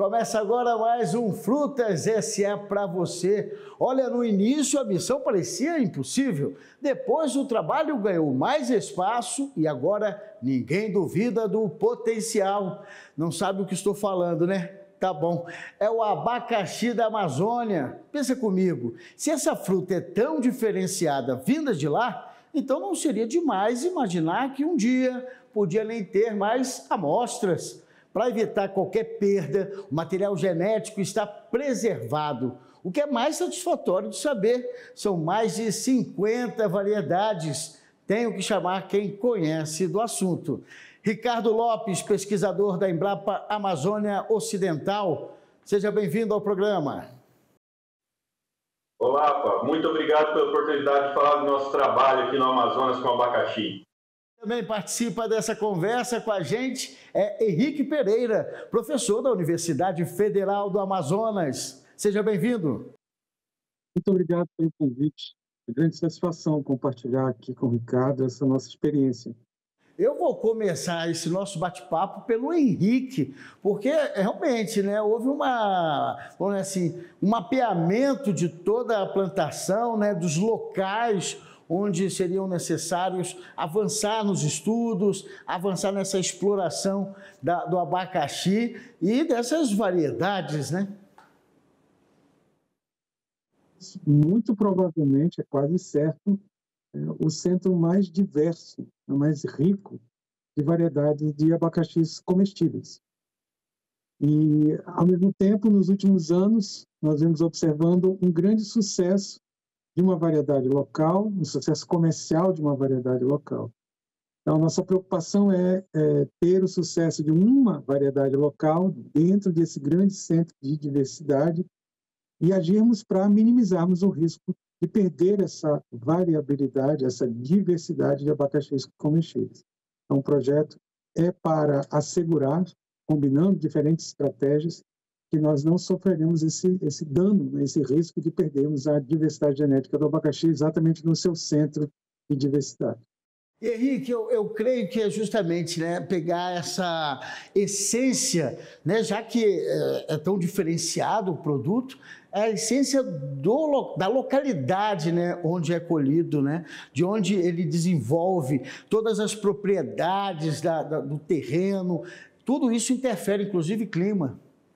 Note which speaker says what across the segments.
Speaker 1: Começa agora mais um Frutas S.A. para você. Olha, no início a missão parecia impossível. Depois o trabalho ganhou mais espaço e agora ninguém duvida do potencial. Não sabe o que estou falando, né? Tá bom. É o abacaxi da Amazônia. Pensa comigo, se essa fruta é tão diferenciada vinda de lá, então não seria demais imaginar que um dia podia nem ter mais amostras. Para evitar qualquer perda, o material genético está preservado. O que é mais satisfatório de saber, são mais de 50 variedades. Tenho que chamar quem conhece do assunto. Ricardo Lopes, pesquisador da Embrapa Amazônia Ocidental. Seja bem-vindo ao programa.
Speaker 2: Olá, Paulo. Muito obrigado pela oportunidade de falar do nosso trabalho aqui no Amazonas com abacaxi.
Speaker 1: Também participa dessa conversa com a gente Henrique Pereira, professor da Universidade Federal do Amazonas. Seja bem-vindo.
Speaker 3: Muito obrigado pelo convite. É grande satisfação compartilhar aqui com o Ricardo essa nossa experiência.
Speaker 1: Eu vou começar esse nosso bate-papo pelo Henrique, porque realmente, né, houve vamos dizer assim, um mapeamento de toda a plantação, né, dos locais onde seriam necessários avançar nos estudos, avançar nessa exploração do abacaxi e dessas variedades, né?
Speaker 3: Muito provavelmente, é quase certo, o centro mais diverso, mais rico de variedades de abacaxis comestíveis. E, ao mesmo tempo, nos últimos anos, nós vemos observando um grande sucesso de uma variedade local, um sucesso comercial de uma variedade local. Então, nossa preocupação é ter o sucesso de uma variedade local dentro desse grande centro de diversidade e agirmos para minimizarmos o risco de perder essa variabilidade, essa diversidade de abacaxis comestíveis. Então, o projeto é para assegurar, combinando diferentes estratégias, que nós não sofreremos esse dano, esse risco de perdermos a diversidade genética do abacaxi exatamente no seu centro de diversidade.
Speaker 1: Henrique, eu creio que é justamente, né, pegar essa essência, né, já que é tão diferenciado o produto, é a essência da localidade, né, onde é colhido, né, de onde ele desenvolve todas as propriedades do terreno, tudo isso interfere, inclusive, clima.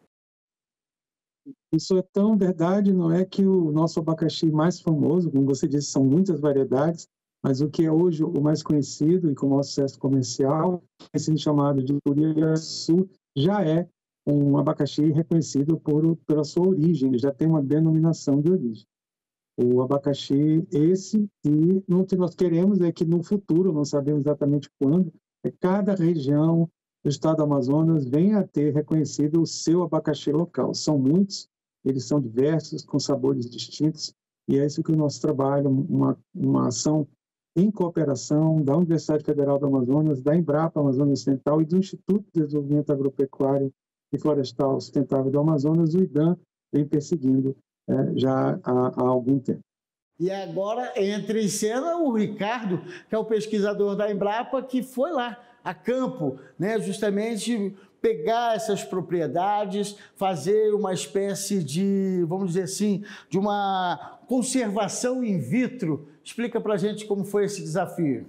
Speaker 3: Isso é tão verdade, não é que o nosso abacaxi mais famoso, como você disse, são muitas variedades, mas o que é hoje o mais conhecido e com maior sucesso comercial, sendo chamado de Curiaçu, já é um abacaxi reconhecido pela sua origem, ele já tem uma denominação de origem. O abacaxi e o que nós queremos é que no futuro, não sabemos exatamente quando, cada região do estado do Amazonas venha a ter reconhecido o seu abacaxi local. São muitos, eles são diversos, com sabores distintos, e é isso que o nosso trabalho, uma ação em cooperação da Universidade Federal do Amazonas, da Embrapa Amazônia Ocidental e do Instituto de Desenvolvimento Agropecuário e Florestal Sustentável do Amazonas, o IDAM, vem perseguindo já há algum tempo.
Speaker 1: E agora entra em cena o Ricardo, que é o pesquisador da Embrapa, que foi lá a campo, né, justamente pegar essas propriedades, fazer uma espécie de, vamos dizer assim, de uma conservação in vitro. Explica para a gente como foi esse desafio.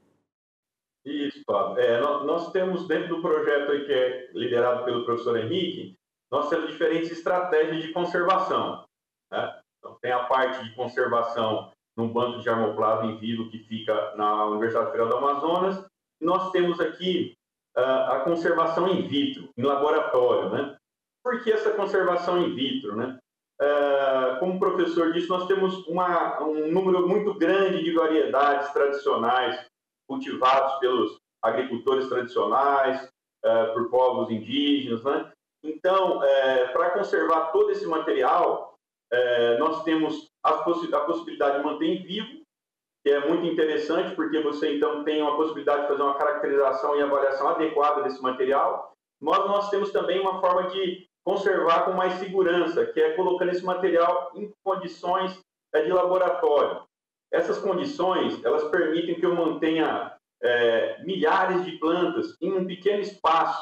Speaker 2: Isso, Fábio. Nós temos dentro do projeto aí, que é liderado pelo professor Henrique, nós temos diferentes estratégias de conservação, né? Então, tem a parte de conservação num banco de germoplasma in vivo que fica na Universidade Federal do Amazonas. E nós temos aqui a conservação in vitro, em laboratório, né? Por que essa conservação in vitro, né? Como o professor disse, nós temos um número muito grande de variedades tradicionais cultivados pelos agricultores tradicionais, por povos indígenas, né? Então, para conservar todo esse material, nós temos a possibilidade de manter em vivo, que é muito interessante, porque você, então, tem uma possibilidade de fazer uma caracterização e avaliação adequada desse material. Mas nós temos também uma forma de conservar com mais segurança, que é colocando esse material em condições de laboratório. Essas condições, elas permitem que eu mantenha milhares de plantas em um pequeno espaço,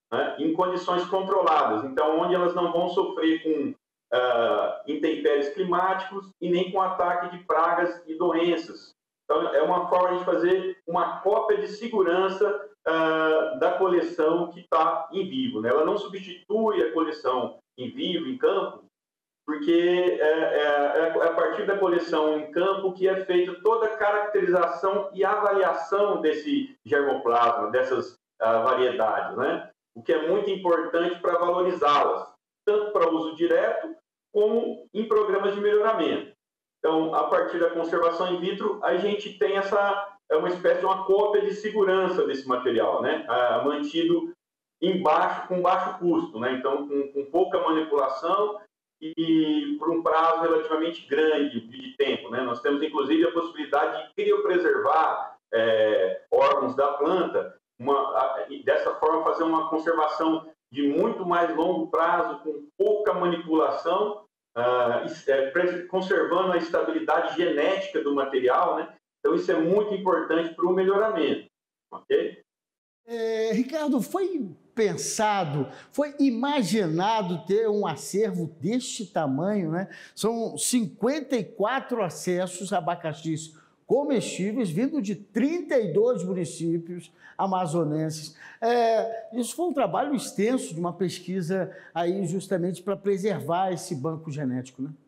Speaker 2: né, em condições controladas, então onde elas não vão sofrer com intempéries climáticos e nem com ataque de pragas e doenças. Então, é uma forma de fazer uma cópia de segurança da coleção que está em vivo, né? Ela não substitui a coleção em vivo, em campo, porque é a partir da coleção em campo que é feita toda a caracterização e avaliação desse germoplasma, dessas variedades, né? O que é muito importante para valorizá-las, tanto para uso direto como em programas de melhoramento. Então, a partir da conservação in vitro, a gente tem uma espécie de uma cópia de segurança desse material, né? Mantido com baixo custo, né? Então, com pouca manipulação e por um prazo relativamente grande de tempo, né? Nós temos, inclusive, a possibilidade de criopreservar órgãos da planta, dessa forma fazer uma conservação de muito mais longo prazo, com pouca manipulação, conservando a estabilidade genética do material, né? Então, isso é muito importante para o melhoramento, ok?
Speaker 1: Ricardo, foi pensado, foi imaginado ter um acervo deste tamanho, né? São 54 acessos a abacaxis comestíveis, vindo de 32 municípios amazonenses. Isso foi um trabalho extenso de uma pesquisa aí justamente para preservar esse banco genético, né?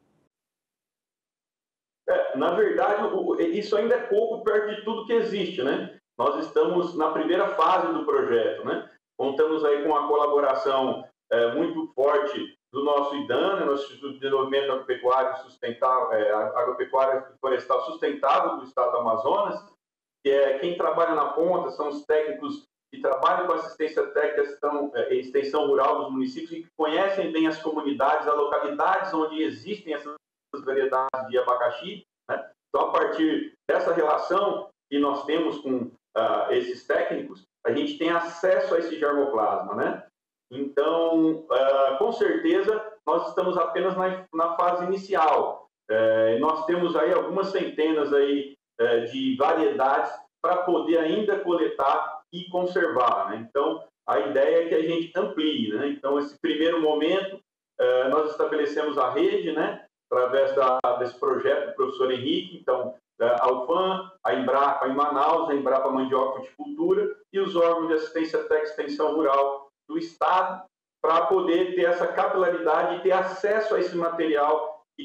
Speaker 2: Na verdade, isso ainda é pouco perto de tudo que existe, né? Nós estamos na primeira fase do projeto, né? Contamos aí com a colaboração muito forte do nosso IDAN, né? Nosso Instituto de Desenvolvimento Agropecuário Sustentável, Agropecuária e Florestal Sustentável do Estado do Amazonas, que é quem trabalha na ponta, são os técnicos que trabalham com assistência técnica e extensão rural dos municípios e que conhecem bem as comunidades, as localidades onde existem essas variedades de abacaxi, né? Então, a partir dessa relação que nós temos com esses técnicos, a gente tem acesso a esse germoplasma, né? Então, com certeza, nós estamos apenas na fase inicial. Nós temos aí algumas centenas aí, de variedades para poder ainda coletar e conservar, né? Então, a ideia é que a gente amplie, né? Então, esse primeiro momento, nós estabelecemos a rede, né? Através desse projeto do professor Henrique, então, a UFAM, a Embrapa em Manaus, a Embrapa Mandioca e Fruticultura e os órgãos de assistência técnica e extensão rural do Estado, para poder ter essa capilaridade e ter acesso a esse material que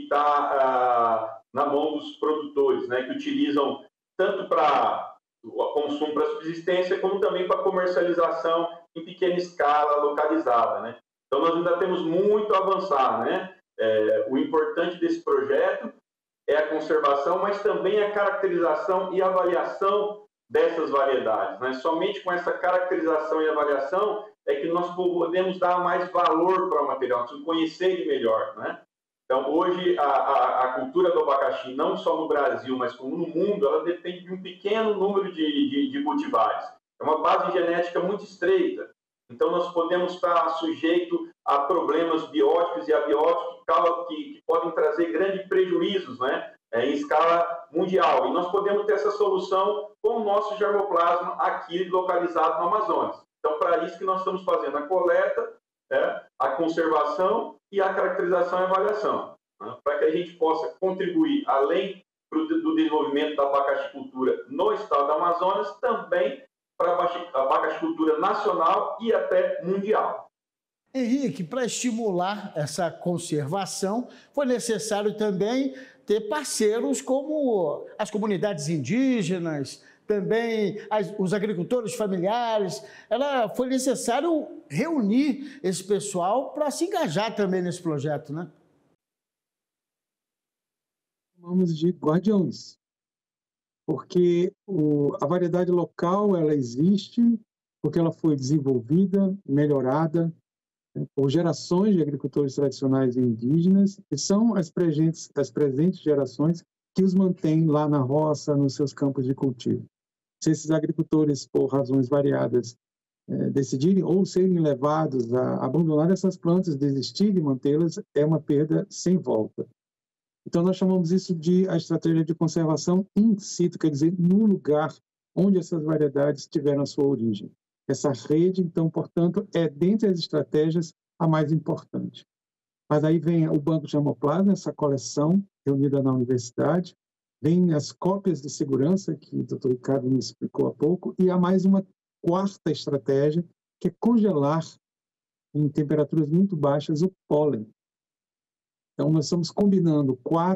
Speaker 2: está na mão dos produtores, né, que utilizam tanto para o consumo para subsistência, como também para comercialização em pequena escala, localizada, né? Então, nós ainda temos muito a avançar, né? O importante desse projeto é a conservação, mas também a caracterização e avaliação dessas variedades, né? Somente com essa caracterização e avaliação é que nós podemos dar mais valor para o material, conhecer ele melhor, né? Então, hoje, a cultura do abacaxi, não só no Brasil, mas como no mundo, ela depende de um pequeno número de cultivares. É uma base genética muito estreita. Então, nós podemos estar sujeitos a problemas bióticos e abióticos que podem trazer grandes prejuízos, né, em escala mundial. E nós podemos ter essa solução com o nosso germoplasma aqui localizado no Amazonas. Então, para isso que nós estamos fazendo a coleta, a conservação e a caracterização e avaliação, né, para que a gente possa contribuir, além do desenvolvimento da abacaxicultura no estado do Amazonas, também para a abacaxicultura nacional e até mundial.
Speaker 1: Henrique, para estimular essa conservação, foi necessário também ter parceiros como as comunidades indígenas, também os agricultores familiares. Foi necessário reunir esse pessoal para se engajar também nesse projeto, né?
Speaker 3: Chamamos de guardiões, porque a variedade local ela existe porque ela foi desenvolvida, melhorada, por gerações de agricultores tradicionais e indígenas, que são as presentes gerações que os mantêm lá na roça, nos seus campos de cultivo. Se esses agricultores, por razões variadas, decidirem ou serem levados a abandonar essas plantas, desistir de mantê-las, é uma perda sem volta. Então, nós chamamos isso de a estratégia de conservação in situ, quer dizer, no lugar onde essas variedades tiveram a sua origem. essa rede, então, portanto, é dentre as estratégias a mais importante. Mas aí vem o banco de germoplasma, essa coleção reunida na universidade, vem as cópias de segurança, que o Dr. Ricardo me explicou há pouco, e há mais uma quarta estratégia, que é congelar em temperaturas muito baixas o pólen. Então, nós estamos combinando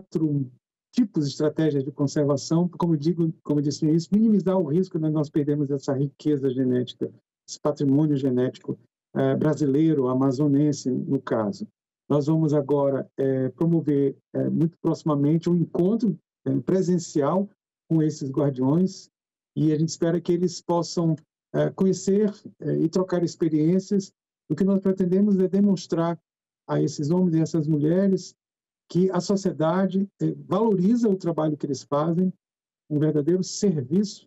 Speaker 3: 4 tipos de estratégias de conservação, como eu disse no início, minimizar o risco de nós perdermos essa riqueza genética, esse patrimônio genético brasileiro, amazonense, no caso. Nós vamos agora promover muito proximamente um encontro presencial com esses guardiões, e a gente espera que eles possam conhecer e trocar experiências. O que nós pretendemos é demonstrar a esses homens e essas mulheres que a sociedade valoriza o trabalho que eles fazem, um verdadeiro serviço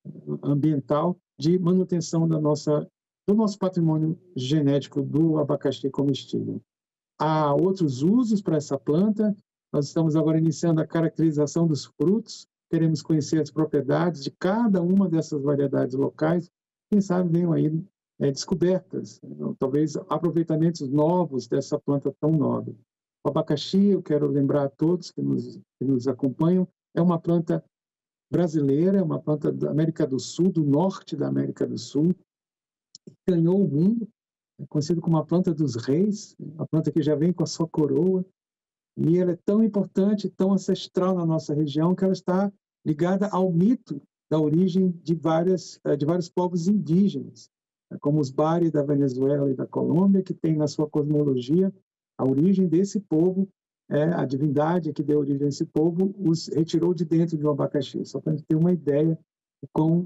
Speaker 3: ambiental de manutenção do nosso patrimônio genético do abacaxi comestível. Há outros usos para essa planta. Nós estamos agora iniciando a caracterização dos frutos. Queremos conhecer as propriedades de cada uma dessas variedades locais. Quem sabe venham aí descobertas, talvez aproveitamentos novos dessa planta tão nobre. O abacaxi, eu quero lembrar a todos que nos acompanham, é uma planta brasileira, é uma planta da América do Sul, do norte da América do Sul, ganhou o mundo, é conhecido como a planta dos reis, a planta que já vem com a sua coroa, e ela é tão importante, tão ancestral na nossa região, que ela está ligada ao mito da origem de vários povos indígenas, como os Bari da Venezuela e da Colômbia, que tem na sua cosmologia a origem desse povo, a divindade que deu origem a esse povo os retirou de dentro de um abacaxi, só para a gente ter uma ideia de quão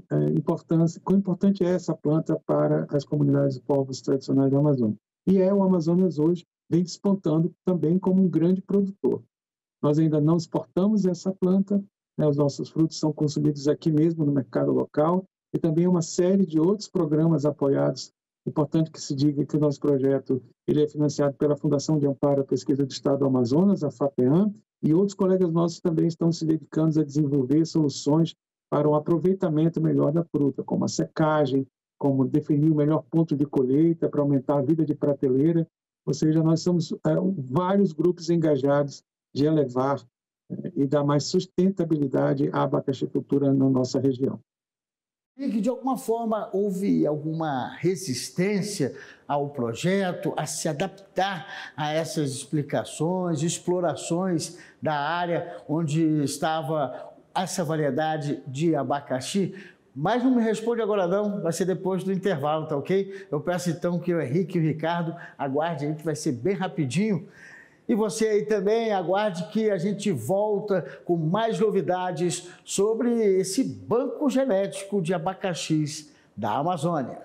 Speaker 3: importante é essa planta para as comunidades e povos tradicionais da Amazônia. E o Amazonas hoje vem despontando também como um grande produtor. Nós ainda não exportamos essa planta, os nossos frutos são consumidos aqui mesmo no mercado local, e também uma série de outros programas apoiados. Importante que se diga que o nosso projeto ele é financiado pela Fundação de Amparo à Pesquisa do Estado do Amazonas, a FAPEAM, e outros colegas nossos também estão se dedicando a desenvolver soluções para um aproveitamento melhor da fruta, como a secagem, como definir o melhor ponto de colheita para aumentar a vida de prateleira. Ou seja, nós somos vários grupos engajados de elevar e dar mais sustentabilidade à abacaxicultura na nossa região.
Speaker 1: E que, de alguma forma, houve alguma resistência ao projeto, a se adaptar a essas explicações, explorações da área onde estava essa variedade de abacaxi? Mas não me responde agora não, vai ser depois do intervalo, tá ok? Eu peço então que o Henrique e o Ricardo aguardem aí, que vai ser bem rapidinho. E você aí também aguarde que a gente volta com mais novidades sobre esse banco genético de abacaxis da Amazônia.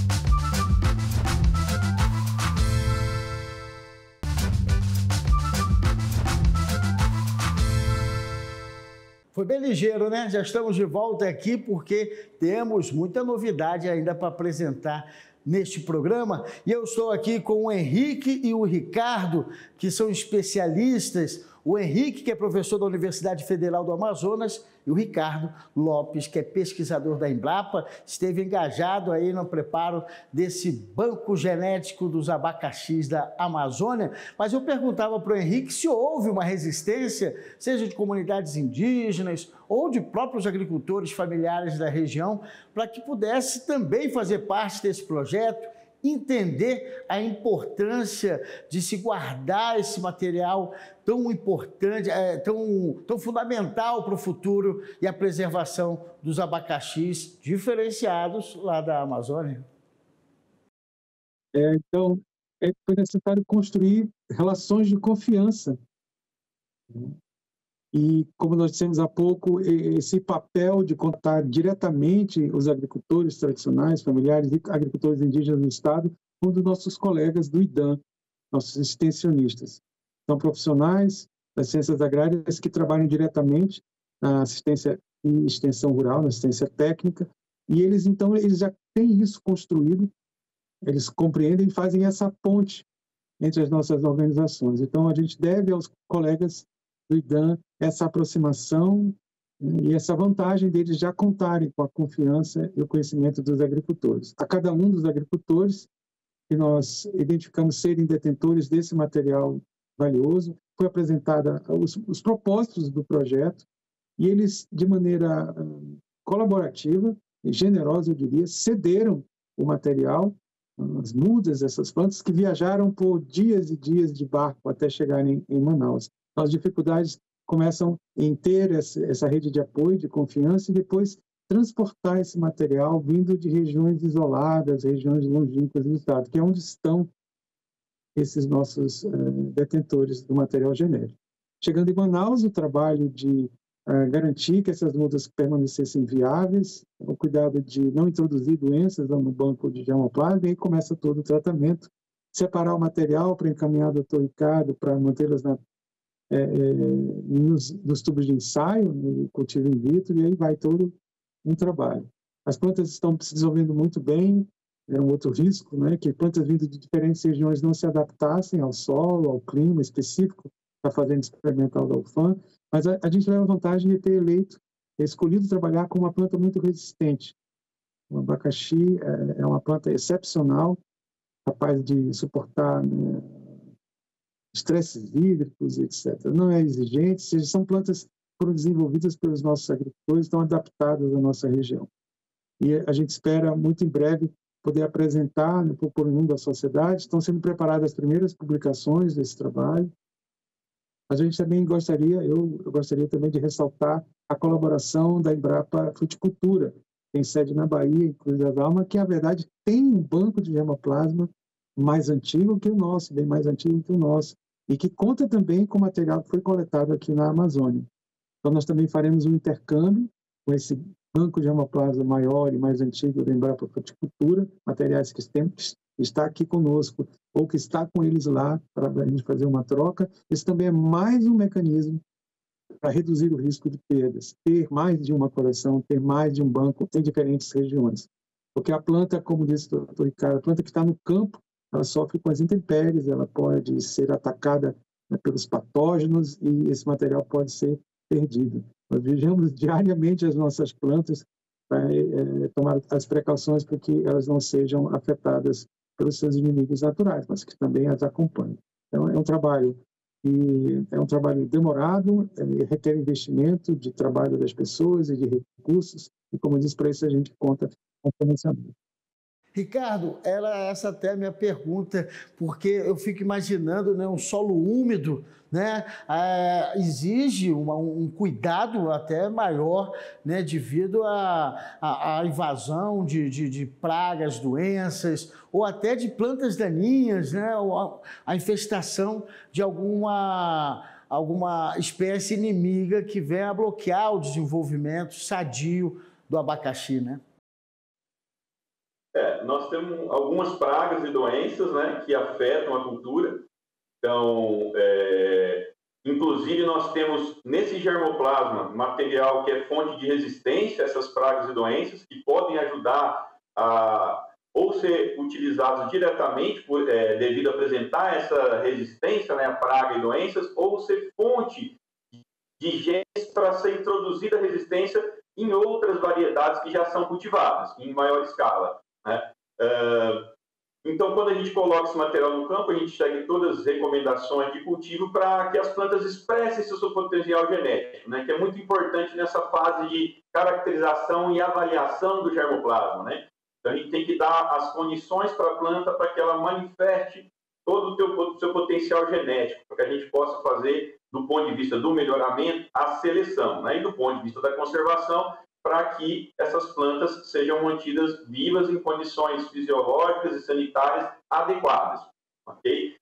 Speaker 1: Foi bem ligeiro, né? Já estamos de volta aqui porque temos muita novidade ainda para apresentar neste programa, e eu estou aqui com o Henrique e o Ricardo, que são especialistas. O Henrique, que é professor da Universidade Federal do Amazonas, e o Ricardo Lopes, que é pesquisador da Embrapa, esteve engajado aí no preparo desse banco genético dos abacaxis da Amazônia. Mas eu perguntava para o Henrique se houve uma resistência, seja de comunidades indígenas ou de próprios agricultores familiares da região, para que pudesse também fazer parte desse projeto, entender a importância de se guardar esse material tão importante, tão fundamental para o futuro e a preservação dos abacaxis diferenciados lá da Amazônia.
Speaker 3: Então, foi necessário construir relações de confiança. E, como nós dissemos há pouco, esse papel de contar diretamente os agricultores tradicionais, familiares e agricultores indígenas do Estado, um dos nossos colegas do IDAM, nossos extensionistas. São profissionais das ciências agrárias que trabalham diretamente na assistência e extensão rural, na assistência técnica, e eles já têm isso construído, eles compreendem e fazem essa ponte entre as nossas organizações. Então, a gente deve aos colegas do IDAM essa aproximação E essa vantagem deles já contarem com a confiança e o conhecimento dos agricultores. A cada um dos agricultores que nós identificamos serem detentores desse material valioso, foi apresentada os propósitos do projeto e eles, de maneira colaborativa e generosa, eu diria, cederam o material, as mudas dessas plantas, que viajaram por dias e dias de barco até chegarem em Manaus. Então, as dificuldades começam em ter essa rede de apoio, de confiança, e depois transportar esse material vindo de regiões isoladas, regiões longínquas do estado, que é onde estão esses nossos detentores do material genético. Chegando em Manaus, o trabalho de garantir que essas mudas permanecessem viáveis, o cuidado de não introduzir doenças no banco de germoplasma, e aí começa todo o tratamento, separar o material para encaminhar do Dr. Ricardo para mantê-las nos tubos de ensaio, no cultivo in vitro, e aí vai todo um trabalho. As plantas estão se desenvolvendo muito bem, era um outro risco, né, que plantas vindo de diferentes regiões não se adaptassem ao solo, ao clima específico da fazenda experimental da UFAM, mas a gente leva vantagem de ter escolhido trabalhar com uma planta muito resistente. O abacaxi é uma planta excepcional, capaz de suportar estresses hídricos, etc. Não é exigente, ou seja, são plantas que foram desenvolvidas pelos nossos agricultores, estão adaptadas à nossa região. E a gente espera, muito em breve, poder apresentar por mundo da sociedade. Estão sendo preparadas as primeiras publicações desse trabalho. A gente também eu gostaria também de ressaltar a colaboração da Embrapa Fruticultura, que tem sede na Bahia, em Cruz das Almas, que, na verdade, tem um banco de germoplasma mais antigo que o nosso, bem mais antigo que o nosso, e que conta também com material que foi coletado aqui na Amazônia. Então, nós também faremos um intercâmbio com esse banco de germoplasma maior e mais antigo da Embrapa Fruticultura, materiais que está aqui conosco, ou que está com eles lá, para a gente fazer uma troca. Esse também é mais um mecanismo para reduzir o risco de perdas, ter mais de uma coleção, ter mais de um banco em diferentes regiões. Porque a planta, como disse o Dr. Ricardo, a planta que está no campo, ela sofre com as intempéries, ela pode ser atacada pelos patógenos e esse material pode ser perdido. Nós vigiamos diariamente as nossas plantas para tomar as precauções para que elas não sejam afetadas pelos seus inimigos naturais, mas que também as acompanhem. Então, é um trabalho demorado, requer investimento de trabalho das pessoas e de recursos, e, como eu disse, para isso a gente conta com financiamento.
Speaker 1: Ricardo, essa até é a minha pergunta, porque eu fico imaginando, né, um solo úmido, né, exige um cuidado até maior, né, devido à invasão de pragas, doenças, ou até de plantas daninhas, né, ou a infestação de alguma espécie inimiga que venha a bloquear o desenvolvimento sadio do abacaxi, né?
Speaker 2: Nós temos algumas pragas e doenças, né, que afetam a cultura. Então, inclusive, nós temos nesse germoplasma material que é fonte de resistência a essas pragas e doenças, que podem ajudar a ou ser utilizados diretamente devido a apresentar essa resistência, né, a praga e doenças, ou ser fonte de genes para ser introduzida a resistência em outras variedades que já são cultivadas em maior escala, né? Então, quando a gente coloca esse material no campo, a gente segue todas as recomendações de cultivo para que as plantas expressem seu potencial genético, né? Que é muito importante nessa fase de caracterização e avaliação do germoplasma, né? Então, a gente tem que dar as condições para a planta para que ela manifeste todo o seu potencial genético, para que a gente possa fazer, do ponto de vista do melhoramento, a seleção, né? E do ponto de vista da conservação, para que essas plantas sejam mantidas vivas em condições fisiológicas e sanitárias adequadas. Okay?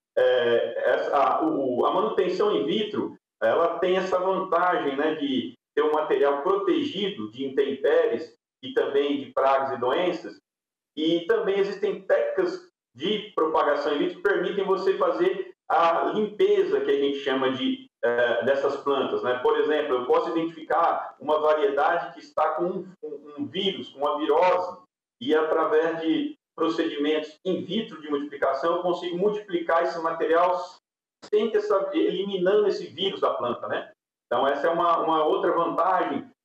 Speaker 2: A manutenção in vitro, ela tem essa vantagem, né, de ter um material protegido de intempéries e também de pragas e doenças, e também existem técnicas de propagação in vitro que permitem você fazer a limpeza, que a gente chama dessas plantas, né? Por exemplo, eu posso identificar uma variedade que está com um vírus, com uma virose, e através de procedimentos in vitro de multiplicação, eu consigo multiplicar esse material sem eliminando esse vírus da planta, né? Então, essa é uma outra vantagem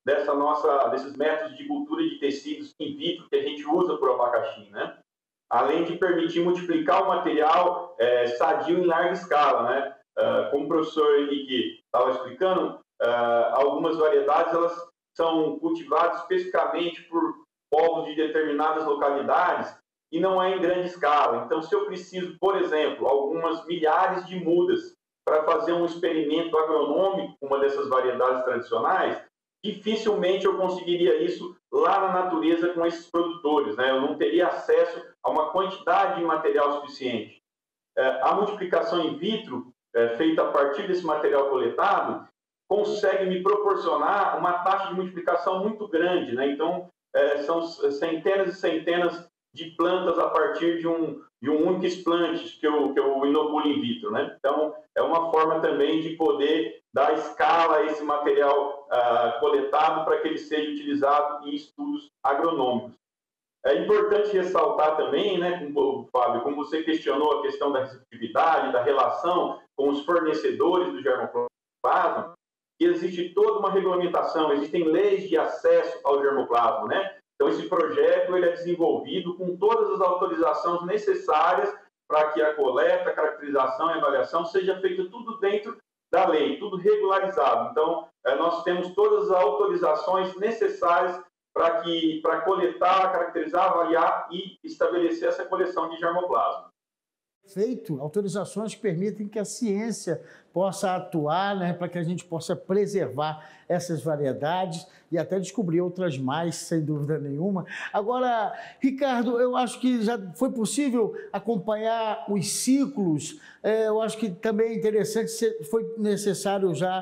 Speaker 2: desses métodos de cultura de tecidos in vitro que a gente usa para o abacaxi, né? Além de permitir multiplicar o material sadio em larga escala, né? Como o professor Henrique estava explicando, algumas variedades elas são cultivadas especificamente por povos de determinadas localidades e não é em grande escala. Então, se eu preciso, por exemplo, algumas milhares de mudas para fazer um experimento agronômico com uma dessas variedades tradicionais, dificilmente eu conseguiria isso lá na natureza com esses produtores, né? Eu não teria acesso a uma quantidade de material suficiente. A multiplicação in vitro, feita a partir desse material coletado, consegue me proporcionar uma taxa de multiplicação muito grande, né? Então, são centenas e centenas de plantas a partir de um único explante que eu inoculo in vitro, né? Então, é uma forma também de poder dar escala a esse material coletado para que ele seja utilizado em estudos agronômicos. É importante ressaltar também, né, Fábio, como você questionou a questão da receptividade, da relação com os fornecedores do germoplasma, que existe toda uma regulamentação, existem leis de acesso ao germoplasma, né? Então, esse projeto ele é desenvolvido com todas as autorizações necessárias para que a coleta, a caracterização e avaliação seja feita tudo dentro da lei, tudo regularizado. Então, nós temos todas as autorizações necessárias para coletar, caracterizar, avaliar e estabelecer essa coleção de germoplasma.
Speaker 1: Feito, autorizações que permitem que a ciência possa atuar, né, para que a gente possa preservar essas variedades e até descobrir outras mais, sem dúvida nenhuma. Agora, Ricardo, eu acho que já foi possível acompanhar os ciclos. Eu acho que também é interessante, foi necessário já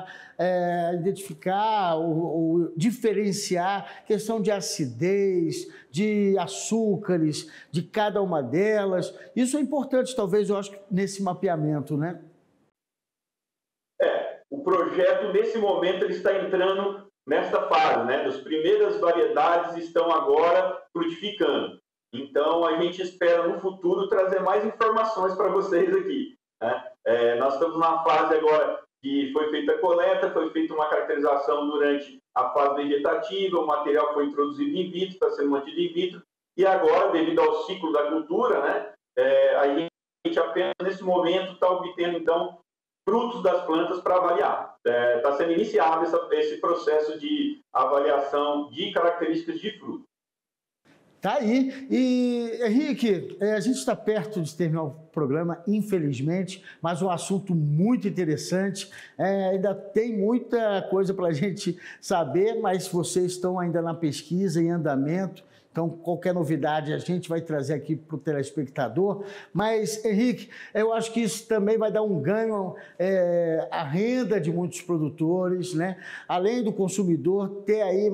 Speaker 1: identificar ou diferenciar questão de acidez, de açúcares, de cada uma delas. Isso é importante, talvez, eu acho, nesse mapeamento, né?
Speaker 2: O projeto, nesse momento, ele está entrando nesta fase, né? As primeiras variedades estão agora frutificando. Então, a gente espera, no futuro, trazer mais informações para vocês aqui, né? Nós estamos na fase agora que foi feita a coleta, foi feita uma caracterização durante a fase vegetativa, o material foi introduzido in vitro, está sendo mantido in vitro, e agora, devido ao ciclo da cultura, né? A gente apenas, nesse momento, está obtendo, então, frutos das plantas para avaliar. Está sendo iniciado esse processo de avaliação de características de fruto.
Speaker 1: Tá aí. E, Henrique, a gente está perto de terminar o programa, infelizmente, mas um assunto muito interessante. Ainda tem muita coisa para a gente saber, mas vocês estão ainda na pesquisa, em andamento. Então, qualquer novidade a gente vai trazer aqui para o telespectador. Mas, Henrique, eu acho que isso também vai dar um ganho à renda de muitos produtores, né? Além do consumidor ter aí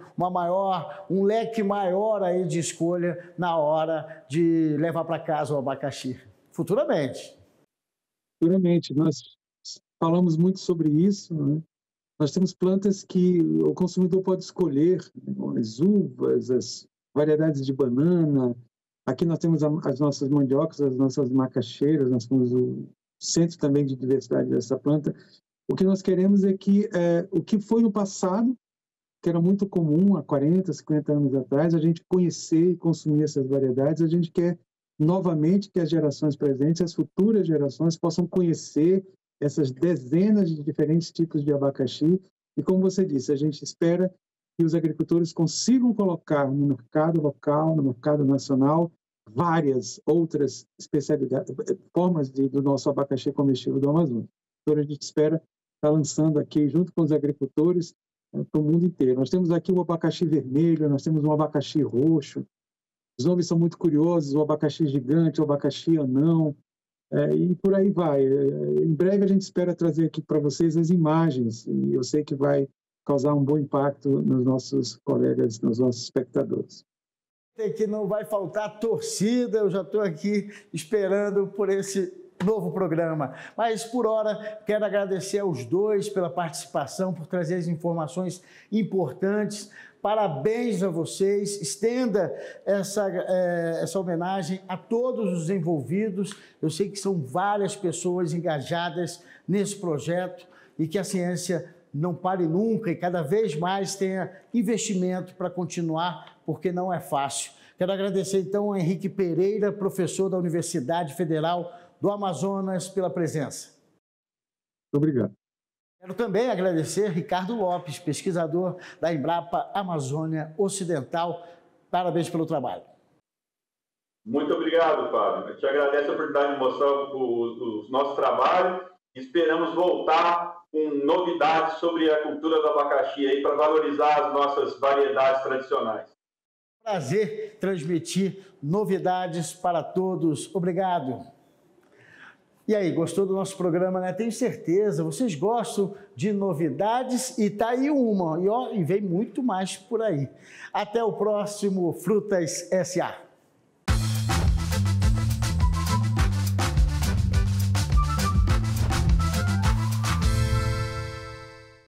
Speaker 1: um leque maior aí de escolha na hora de levar para casa o abacaxi, futuramente.
Speaker 3: Futuramente, nós falamos muito sobre isso, né? Nós temos plantas que o consumidor pode escolher, né? As uvas, as variedades de banana. Aqui nós temos as nossas mandiocas, as nossas macaxeiras, nós temos o centro também de diversidade dessa planta. O que nós queremos é que o que foi no passado, que era muito comum há 40, 50 anos atrás, a gente conhecer e consumir essas variedades, a gente quer novamente que as gerações presentes, as futuras gerações, possam conhecer essas dezenas de diferentes tipos de abacaxi. E como você disse, a gente espera que os agricultores consigam colocar no mercado local, no mercado nacional, várias outras especialidades, formas do nosso abacaxi comestível do Amazonas. Então, a gente espera estar lançando aqui, junto com os agricultores, para o mundo inteiro. Nós temos aqui o abacaxi vermelho, nós temos um abacaxi roxo, os nomes são muito curiosos, o abacaxi gigante, o abacaxi anão, e por aí vai. Em breve a gente espera trazer aqui para vocês as imagens, e eu sei que vai causar um bom impacto nos nossos colegas, nos nossos espectadores.
Speaker 1: Que não vai faltar torcida, eu já estou aqui esperando por esse novo programa. Mas, por hora, quero agradecer aos dois pela participação, por trazer as informações importantes. Parabéns a vocês, estenda essa homenagem a todos os envolvidos. Eu sei que são várias pessoas engajadas nesse projeto e que a ciência não pare nunca e cada vez mais tenha investimento para continuar, porque não é fácil. Quero agradecer então ao Henrique Pereira, professor da Universidade Federal do Amazonas, pela presença.
Speaker 3: Muito obrigado.
Speaker 1: Quero também agradecer Ricardo Lopes, pesquisador da Embrapa Amazônia Ocidental. Parabéns pelo trabalho.
Speaker 2: Muito obrigado, Fábio. Eu te agradeço a oportunidade de mostrar o nosso trabalho. Esperamos voltar com novidades sobre a cultura do abacaxi aí para valorizar as nossas variedades tradicionais.
Speaker 1: Prazer transmitir novidades para todos. Obrigado. E aí, gostou do nosso programa, né? Tenho certeza, vocês gostam de novidades e tá aí uma, e vem muito mais por aí. Até o próximo Frutas SA.